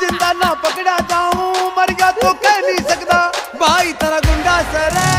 जिंदा ना पकड़ा जाऊं, मर गया तो कह नहीं सकता भाई तेरा गुंडा सर है।